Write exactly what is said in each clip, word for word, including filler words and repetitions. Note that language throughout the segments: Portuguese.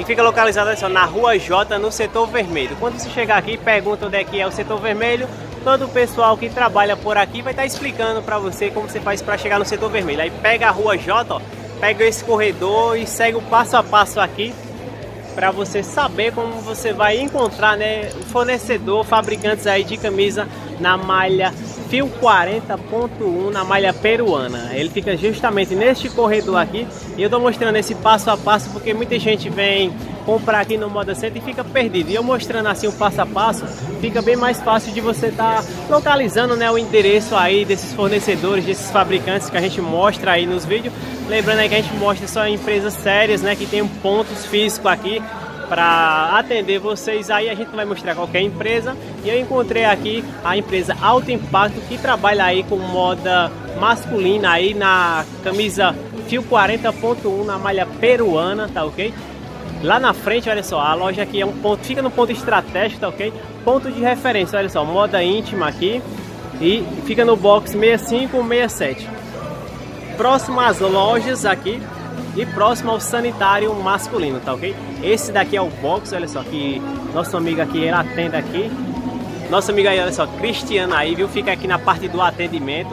fica localizado, olha só, na Rua J, no setor vermelho. Quando você chegar aqui, pergunta onde é que é o setor vermelho. Todo o pessoal que trabalha por aqui vai estar explicando para você como você faz para chegar no setor vermelho. Aí pega a Rua J, ó, pega esse corredor e segue o passo a passo aqui para você saber como você vai encontrar, né, o fornecedor, fabricantes aí de camisa na malha Fio quarenta ponto um, na malha peruana. Ele fica justamente neste corredor aqui e eu tô mostrando esse passo a passo porque muita gente vem comprar aqui no Moda Center e fica perdido. E eu mostrando assim o passo a passo, fica bem mais fácil de você estar tá localizando, né, o endereço aí desses fornecedores, desses fabricantes que a gente mostra aí nos vídeos. Lembrando aí que a gente mostra só empresas sérias, né, que tem pontos físicos aqui para atender vocês. Aí a gente não vai mostrar qualquer empresa. E eu encontrei aqui a empresa Alto Impacto, que trabalha aí com moda masculina aí na camisa Fio quarenta ponto um, na malha peruana, tá ok? Lá na frente, olha só, a loja aqui é um ponto, fica no ponto estratégico, tá ok? Ponto de referência, olha só, moda íntima aqui. E fica no box sessenta e cinco, sessenta e sete. Próximo às lojas aqui e próximo ao sanitário masculino, tá ok? Esse daqui é o box, olha só, que nosso amigo aqui, ele atende aqui. Nosso amigo aí, olha só, Cristiano aí, viu? Fica aqui na parte do atendimento.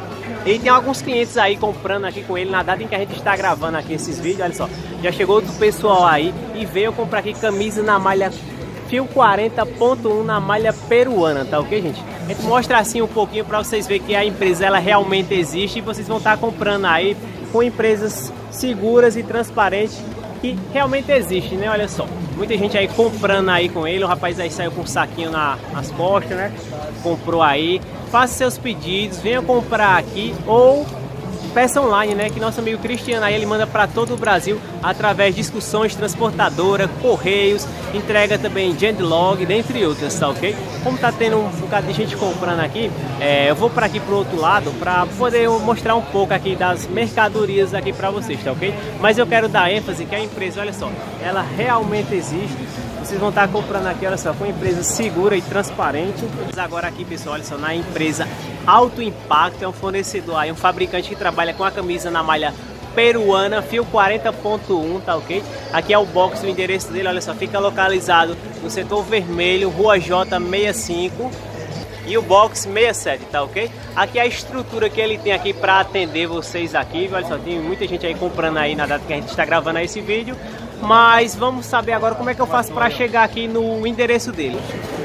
E tem alguns clientes aí comprando aqui com ele na data em que a gente está gravando aqui esses vídeos, olha só. Já chegou outro pessoal aí e veio comprar aqui camisa na malha Fio quarenta ponto um, na malha peruana, tá ok, gente? A gente mostra assim um pouquinho para vocês verem que a empresa, ela realmente existe e vocês vão estar comprando aí com empresas seguras e transparentes que realmente existe, né? Olha só, muita gente aí comprando aí com ele. O rapaz aí saiu com um saquinho na, nas costas, né? Comprou aí. Faça seus pedidos, venha comprar aqui ou peça online, né? Que nosso amigo Cristiano aí, ele manda para todo o Brasil através de discussões transportadora, correios, entrega também Gentlog, dentre outras, tá ok? Como tá tendo um bocado de gente comprando aqui, é, eu vou para aqui pro outro lado para poder mostrar um pouco aqui das mercadorias aqui para vocês, tá ok? Mas eu quero dar ênfase que a empresa, olha só, ela realmente existe. Vocês vão estar comprando aqui, olha só, com empresa segura e transparente. Agora aqui, pessoal, olha só, na empresa Alto Impacto, é um fornecedor aí, um fabricante que trabalha com a camisa na malha peruana, Fio quarenta ponto um, tá ok? Aqui é o box, o endereço dele, olha só, fica localizado no setor vermelho, Rua J sessenta e cinco e o box sessenta e sete, tá ok? Aqui é a estrutura que ele tem aqui para atender vocês aqui, olha só, tem muita gente aí comprando aí na data que a gente está gravando esse vídeo. Mas vamos saber agora como é que eu faço para chegar aqui no endereço dele.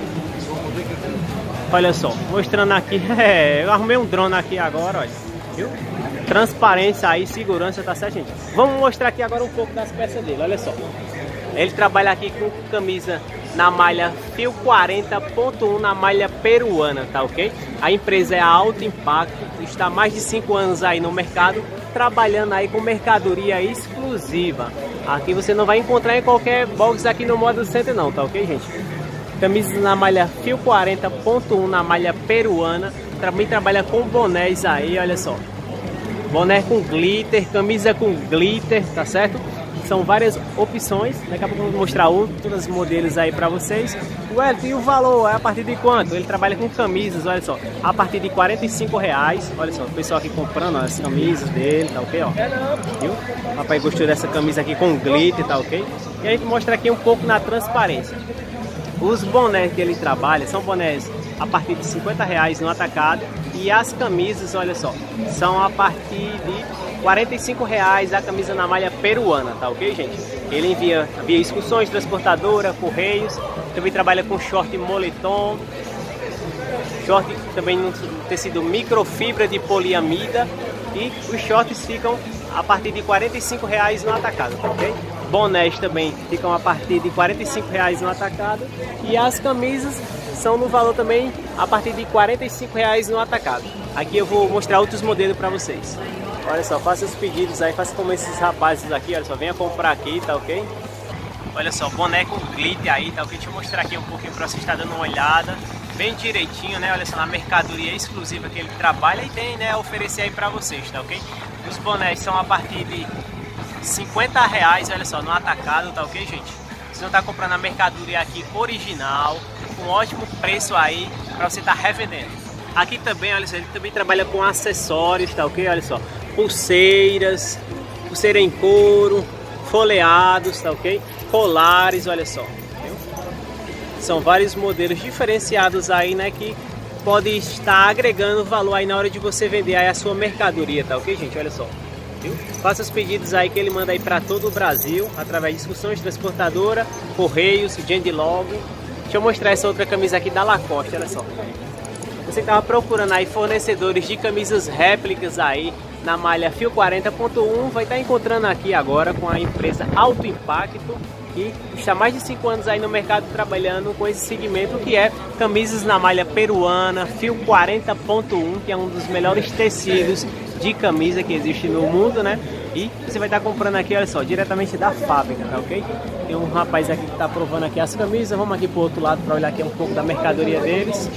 Olha só, mostrando aqui, é, eu arrumei um drone aqui agora, olha, viu? Transparência aí, segurança, tá certo, gente? Vamos mostrar aqui agora um pouco das peças dele, olha só. Ele trabalha aqui com camisa na malha Fio quarenta ponto um, na malha peruana, tá ok? A empresa é a Alto Impacto, está há mais de cinco anos aí no mercado, trabalhando aí com mercadoria exclusiva. Aqui você não vai encontrar em qualquer box aqui no Moda Center não, tá ok, gente? Camisas na malha Fio quarenta ponto um, na malha peruana. Também trabalha com bonés aí, olha só. Boné com glitter, camisa com glitter, tá certo? São várias opções. Daqui a pouco eu vou mostrar um, todos os modelos aí pra vocês. Ué, e o valor é a partir de quanto? Ele trabalha com camisas, olha só, a partir de quarenta e cinco reais. Olha só, o pessoal aqui comprando ó, as camisas dele, tá ok, ó. Viu? O papai gostou dessa camisa aqui com glitter, tá ok? E a gente mostra aqui um pouco na transparência. Os bonés que ele trabalha são bonés a partir de cinquenta reais no atacado. E as camisas, olha só, são a partir de quarenta e cinco reais a camisa na malha peruana, tá ok, gente? Ele envia via excursões, transportadora, correios. Também trabalha com short moletom, short também no tecido microfibra de poliamida. E os shorts ficam a partir de quarenta e cinco reais no atacado, tá ok? Bonés também ficam a partir de quarenta e cinco reais no atacado. E as camisas são no valor também a partir de quarenta e cinco reais no atacado. Aqui eu vou mostrar outros modelos para vocês. Olha só, faça os pedidos aí, faça como esses rapazes aqui, olha só, venha comprar aqui, tá ok? Olha só, boné com glitter aí, tá ok? Deixa eu mostrar aqui um pouquinho para vocês estar dando uma olhada. Bem direitinho, né? Olha só, na mercadoria exclusiva que ele trabalha e tem, né, a oferecer aí para vocês, tá ok? Os bonés são a partir de cinquenta reais, olha só, no atacado, tá ok, gente? Vocês vão estar comprando a mercadoria aqui original, com ótimo preço aí, para você estar revendendo. Aqui também, olha só, ele também trabalha com acessórios, tá ok? Olha só, pulseiras, pulseira em couro, folheados, tá ok? colares, olha só. Viu? São vários modelos diferenciados aí, né, que pode estar agregando valor aí na hora de você vender aí a sua mercadoria, tá ok, gente? Olha só. Viu? Faça os pedidos aí que ele manda aí para todo o Brasil, através de discussões, transportadora, correios, Gendlog. Deixa eu mostrar essa outra camisa aqui da Lacoste, olha só. Você estava procurando aí fornecedores de camisas réplicas aí na malha fio quarenta ponto um, vai estar encontrando aqui agora com a empresa Alto Impacto, que está há mais de cinco anos aí no mercado trabalhando com esse segmento que é camisas na malha peruana, fio quarenta ponto um, que é um dos melhores tecidos de camisa que existe no mundo, né? E você vai estar comprando aqui, olha só, diretamente da fábrica, tá ok? Tem um rapaz aqui que está provando aqui as camisas. Vamos aqui pro outro lado para olhar aqui um pouco da mercadoria deles.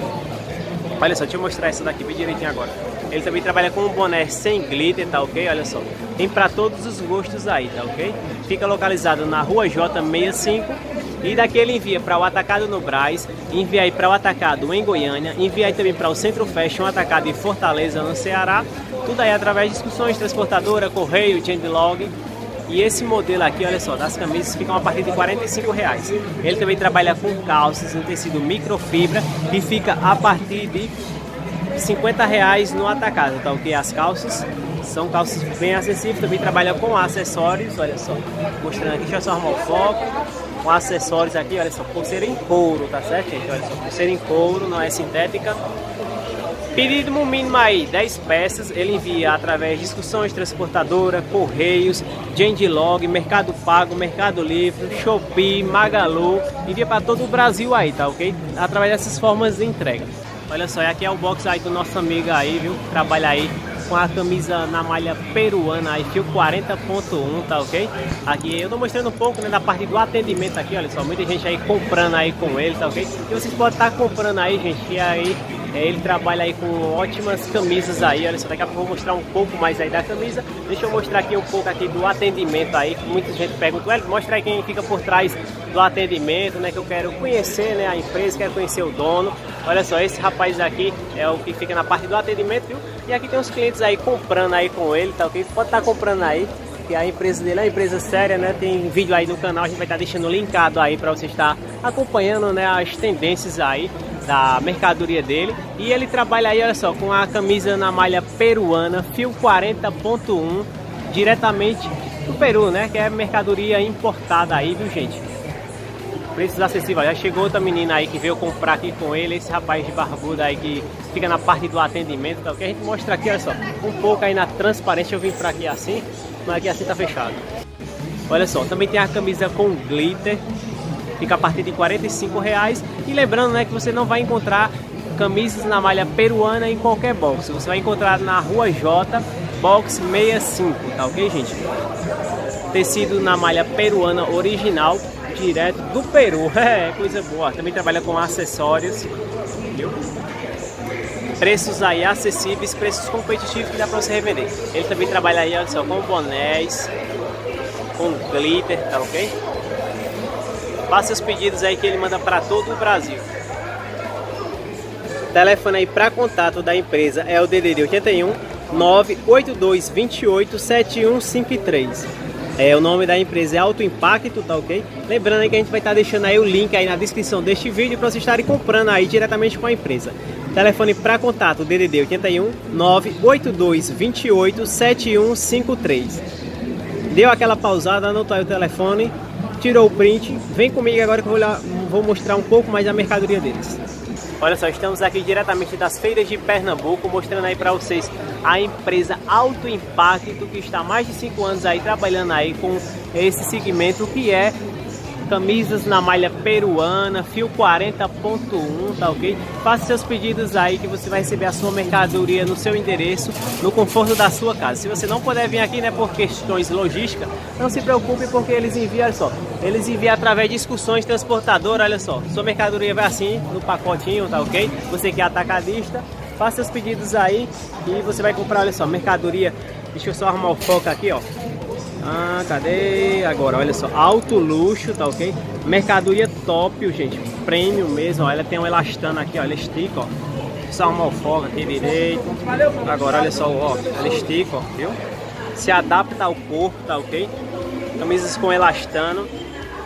Olha só, deixa eu mostrar essa daqui bem direitinho agora. Ele também trabalha com um boné sem glitter, tá ok? Olha só, tem para todos os gostos aí, tá ok? Fica localizado na Rua J sessenta e cinco. E daqui ele envia para o Atacado no Brás, envia aí para o Atacado em Goiânia, envia aí também para o Centro Fashion, Atacado em Fortaleza, no Ceará. Tudo aí através de discussões, transportadora, correio, Gendlog. E esse modelo aqui, olha só, das camisas ficam a partir de quarenta e cinco reais. Ele também trabalha com calças em tecido microfibra e fica a partir de cinquenta reais no Atacado, tá ok? As calças são calças bem acessíveis, também trabalha com acessórios, olha só. Mostrando aqui, deixa eu só arrumar o foco. Com acessórios aqui, olha só, pulseira em couro, tá certo, gente? Olha só, pulseira em couro, não é sintética. Pedido mínimo aí, dez peças, ele envia através de discussões, transportadora, correios, Gendlog, Mercado Pago, Mercado Livre, Shopee, Magalu, envia para todo o Brasil aí, tá ok? Através dessas formas de entrega. Olha só, e aqui é o box aí do nosso amigo aí, viu? Trabalha aí com a camisa na malha peruana aí, fio quarenta ponto um, tá ok? Aqui eu tô mostrando um pouco, né, da parte do atendimento aqui, olha só, muita gente aí comprando aí com ele, tá ok? E vocês podem estar comprando aí, gente, e aí é, ele trabalha aí com ótimas camisas aí, olha só, daqui a pouco eu vou mostrar um pouco mais aí da camisa. Deixa eu mostrar aqui um pouco aqui do atendimento aí, que muita gente pergunta, ué, mostra aí quem fica por trás do atendimento, né, que eu quero conhecer, né, a empresa, quero conhecer o dono. Olha só, esse rapaz aqui é o que fica na parte do atendimento, viu? E aqui tem uns clientes aí comprando aí com ele, tá ok? Pode estar comprando aí, que a empresa dele é uma empresa séria, né? Tem vídeo aí no canal, a gente vai estar deixando linkado aí para você estar acompanhando, né, as tendências aí da mercadoria dele. E ele trabalha aí, olha só, com a camisa na malha peruana, fio quarenta ponto um, diretamente do Peru, né? Que é mercadoria importada aí, viu, gente? Preços acessíveis. Já chegou outra menina aí que veio comprar aqui com ele, esse rapaz de barbudo aí que fica na parte do atendimento, tá? O que a gente mostra aqui, olha só, um pouco aí na transparência. Eu vim pra aqui assim, mas aqui assim tá fechado. Olha só, também tem a camisa com glitter, fica a partir de quarenta e cinco reais. E lembrando, né, que você não vai encontrar camisas na malha peruana em qualquer box. Você vai encontrar na Rua J, box sessenta e cinco, tá ok, gente? Tecido na malha peruana original, direto do Peru, é coisa boa. Também trabalha com acessórios, viu? Preços aí acessíveis, preços competitivos que dá pra você revender. Ele também trabalha aí, olha só, com bonés, com glitter, tá ok? Faça os pedidos aí que ele manda para todo o Brasil. O telefone aí para contato da empresa é o D D D oitenta e um, nove oito dois dois oito, sete um cinco três. É, o nome da empresa é Alto Impacto, tá ok? Lembrando aí que a gente vai estar deixando aí o link aí na descrição deste vídeo para vocês estarem comprando aí diretamente com a empresa. Telefone para contato D D D oitenta e um, nove oito dois dois oito, sete um cinco três. Deu aquela pausada, anotou aí o telefone, tirou o print, vem comigo agora que eu vou, lá, vou mostrar um pouco mais da mercadoria deles. Olha só, estamos aqui diretamente das feiras de Pernambuco, mostrando aí para vocês a empresa Alto Impacto, que está há mais de cinco anos aí trabalhando aí com esse segmento que é camisas na malha peruana, fio quarenta ponto um, tá ok? Faça seus pedidos aí que você vai receber a sua mercadoria no seu endereço, no conforto da sua casa. Se você não puder vir aqui, né, por questões logísticas, não se preocupe, porque eles enviam, olha só, eles enviam através de excursões transportadoras, olha só, sua mercadoria vai assim, no pacotinho, tá ok? Você que é atacadista, faça seus pedidos aí e você vai comprar, olha só, mercadoria. Deixa eu só arrumar o foco aqui, ó. Ah, cadê? Agora, olha só, alto luxo, tá ok? Mercadoria top, gente, premium mesmo, ó. Ela tem um elastano aqui, ó, ela estica, ó. Só arrumar o foco aqui direito. Agora, olha só, ó, ela estica, ó, viu? Se adapta ao corpo, tá ok? Camisas com elastano.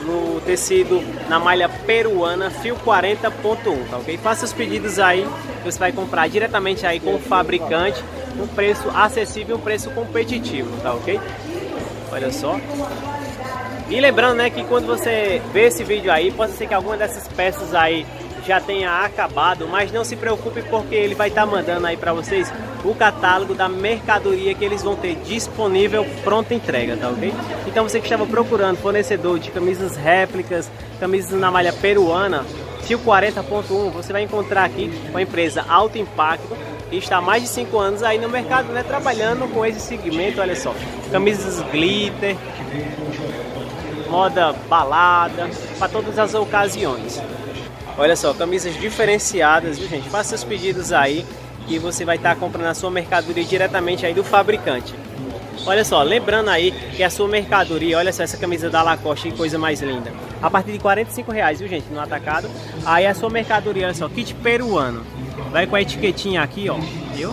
no tecido na malha peruana fio quarenta ponto um, tá ok? Faça os pedidos aí, você vai comprar diretamente aí com o fabricante, um preço acessível, um preço competitivo, tá ok? Olha só. E lembrando, né, que quando você vê esse vídeo aí, pode ser que alguma dessas peças aí já tenha acabado, mas não se preocupe, porque ele vai estar mandando aí para vocês o catálogo da mercadoria que eles vão ter disponível, pronta entrega, tá ok? Então você que estava procurando fornecedor de camisas réplicas, camisas na malha peruana, fio quarenta ponto um, você vai encontrar aqui com a empresa Alto Impacto, que está há mais de cinco anos aí no mercado, né, trabalhando com esse segmento. Olha só, camisas glitter, moda balada, para todas as ocasiões. Olha só, camisas diferenciadas, viu, gente? Faça seus pedidos aí que você vai estar comprando a sua mercadoria diretamente aí do fabricante. Olha só, lembrando aí que a sua mercadoria, olha só essa camisa da Lacoste, que coisa mais linda. A partir de quarenta e cinco reais, viu, gente, no atacado. Aí a sua mercadoria, olha só, kit peruano. Vai com a etiquetinha aqui, ó, viu?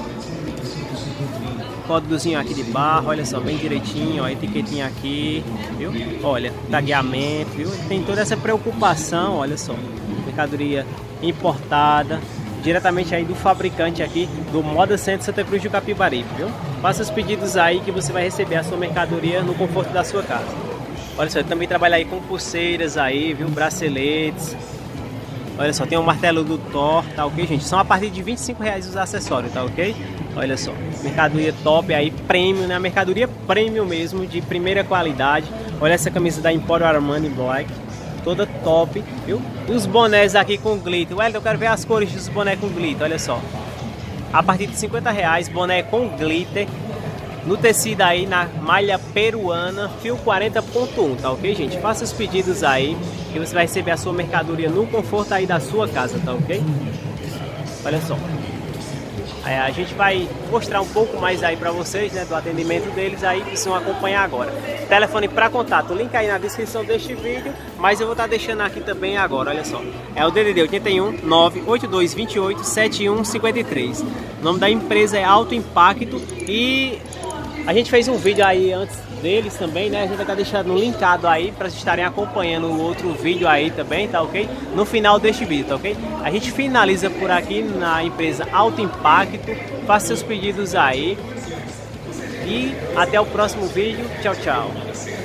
Códigozinho aqui de barra, olha só, bem direitinho, ó, a etiquetinha aqui, viu? Olha, tagueamento, viu? Tem toda essa preocupação, olha só. Mercadoria importada diretamente aí do fabricante aqui do Moda Center Santa Cruz do Capibaribe, viu? Faça os pedidos aí que você vai receber a sua mercadoria no conforto da sua casa. Olha só, eu também trabalho aí com pulseiras aí, viu? Braceletes. Olha só, tem um martelo do Thor, tá ok, gente? São a partir de vinte e cinco reais os acessórios, tá ok? Olha só, mercadoria top aí, premium, né? Mercadoria premium mesmo, de primeira qualidade. Olha essa camisa da Emporio Armani Black, toda top, viu? E os bonés aqui com glitter. Ué, eu quero ver as cores dos bonés com glitter, olha só. A partir de cinquenta reais, boné com glitter, no tecido aí, na malha peruana, fio quarenta ponto um, tá ok, gente? Faça os pedidos aí, que você vai receber a sua mercadoria no conforto aí da sua casa, tá ok? Olha só. Aí a gente vai mostrar um pouco mais aí pra vocês, né, do atendimento deles aí, que vocês vão acompanhar agora. Telefone para contato, link aí na descrição deste vídeo, mas eu vou estar deixando aqui também agora, olha só. É o D D D oitenta e um, nove oito dois dois oito, sete um cinco três. O nome da empresa é Alto Impacto e a gente fez um vídeo aí antes deles também, né? A gente vai estar deixando linkado aí para vocês estarem acompanhando o outro vídeo aí também, tá ok? No final deste vídeo, tá ok? A gente finaliza por aqui na empresa Alto Impacto. Faça seus pedidos aí e até o próximo vídeo. Tchau, tchau.